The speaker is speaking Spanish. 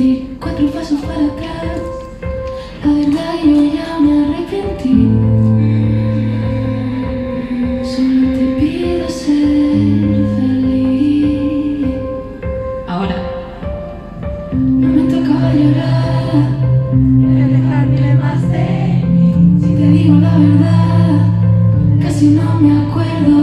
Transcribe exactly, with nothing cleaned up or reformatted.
Di cuatro pasos para atrás. La verdad yo ya me arrepentí. Solo te pido ser feliz. Ahora no me toca llorar, alejarme más de mí. Si te digo la verdad, casi no me acuerdo